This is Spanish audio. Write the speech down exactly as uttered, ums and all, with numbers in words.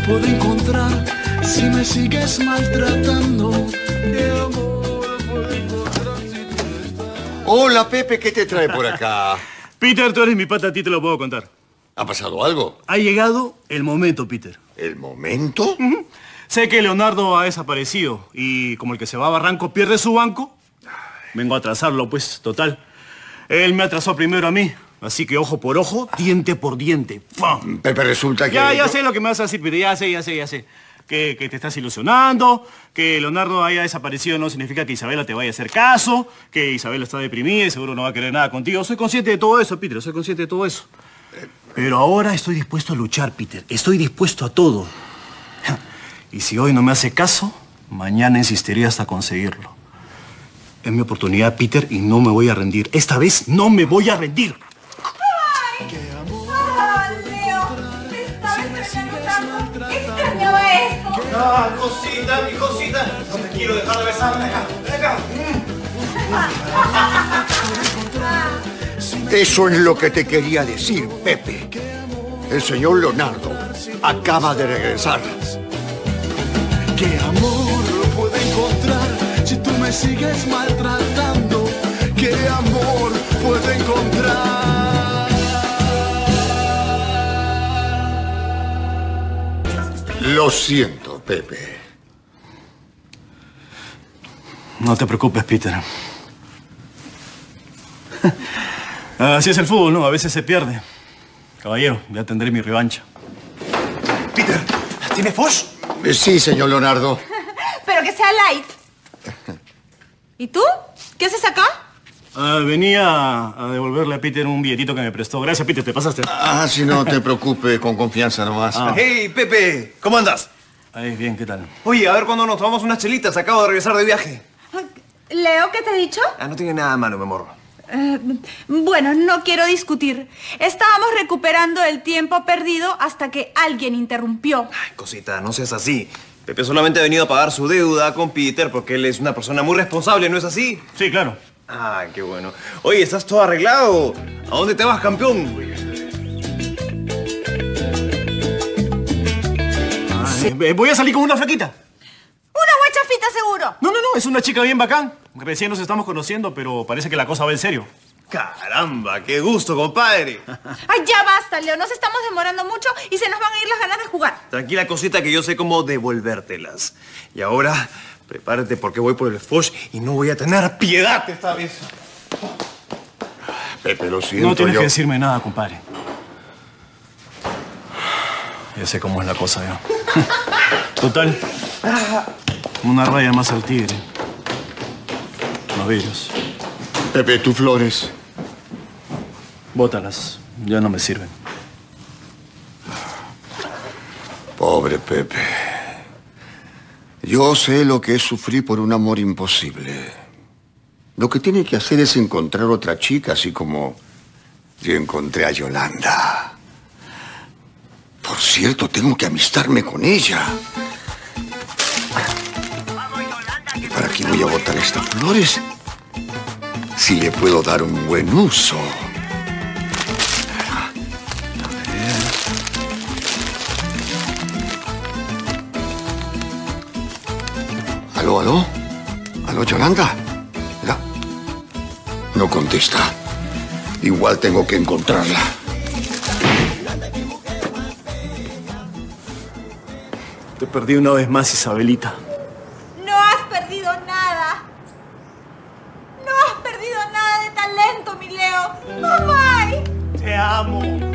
puedo encontrar si me sigues maltratando? ¿Qué amor puedo encontrar si tú estás? Hola, Pepe, ¿qué te trae por acá? Peter, tú eres mi pata, a ti te lo puedo contar. ¿Ha pasado algo? Ha llegado el momento, Peter. ¿El momento? Uh-huh. Sé que Leonardo ha desaparecido y como el que se va a Barranco pierde su banco, vengo a atrasarlo, pues, total. Él me atrasó primero a mí, así que ojo por ojo, diente por diente. ¡Pum! Pepe, resulta que... Ya, ya sé lo que me vas a decir, Peter, ya sé, ya sé, ya sé. Que, que te estás ilusionando, que Leonardo haya desaparecido no significa que Isabela te vaya a hacer caso, que Isabela está deprimida y seguro no va a querer nada contigo. Soy consciente de todo eso, Peter, soy consciente de todo eso. Pero ahora estoy dispuesto a luchar, Peter. Estoy dispuesto a todo. Y si hoy no me hace caso, mañana insistiré hasta conseguirlo. Es mi oportunidad, Peter, y no me voy a rendir. Esta vez no me voy a rendir. ¡Ay! ¡Ay, Leo! Me estaba extrañando tanto. Extrañaba esto. Ah, cosita, mi cosita. No te quiero dejar de besar. Ven acá, ven acá. Eso es lo que te quería decir, Pepe. El señor Leonardo acaba de regresar. ¿Qué amor puedo encontrar si tú me sigues maltratando? ¿Qué amor puedo encontrar? Lo siento, Pepe. No te preocupes, Peter. Así es el fútbol, ¿no? A veces se pierde. Caballero, ya tendré mi revancha. Peter, ¿tienes Fosh? Eh, sí, señor Leonardo. Pero que sea light. ¿Y tú? ¿Qué haces acá? Uh, venía a devolverle a Peter un billetito que me prestó. Gracias, Peter, te pasaste. Ah, si no te preocupes, con confianza nomás. Ah. Hey, Pepe, ¿cómo andas? Ahí, bien, ¿qué tal? Oye, a ver cuándo nos tomamos unas chelitas. Acabo de regresar de viaje. Leo, ¿qué te he dicho? Ah, no tiene nada malo, mi amor. Eh, bueno, no quiero discutir. Estábamos recuperando el tiempo perdido hasta que alguien interrumpió. Ay, cosita, no seas así. Pepe solamente ha venido a pagar su deuda con Peter porque él es una persona muy responsable, ¿no es así? Sí, claro. Ay, qué bueno. Oye, ¿estás todo arreglado? ¿A dónde te vas, campeón? Ay, sí. Voy a salir con una flaquita. ¡Una guachafita, seguro! No, no, no, es una chica bien bacán. Recién nos estamos conociendo, pero parece que la cosa va en serio. Caramba, qué gusto, compadre. ¡Ay, ya basta, Leo! Nos estamos demorando mucho y se nos van a ir las ganas de jugar. Tranquila, cosita, que yo sé cómo devolvértelas. Y ahora, prepárate porque voy por el Fosh y no voy a tener piedad esta vez. Pepe, lo siento, No tienes yo... que decirme nada, compadre. Ya sé cómo es la cosa ya. Total. Una raya más al tigre. Los vidrios. Pepe, tus flores. Bótalas. Ya no me sirven. Pobre Pepe. Yo sé lo que es sufrir por un amor imposible. Lo que tiene que hacer es encontrar otra chica, así como yo encontré a Yolanda. Por cierto, tengo que amistarme con ella. ¿Y para qué voy a botar estas flores? Si le puedo dar un buen uso. A ver. ¿Aló, aló? ¿Aló, Yolanda? ¿La? No contesta. Igual tengo que encontrarla. Te perdí una vez más, Isabelita. No has perdido nada. No has perdido nada de talento, mi Leo. ¡Mamá! Te amo.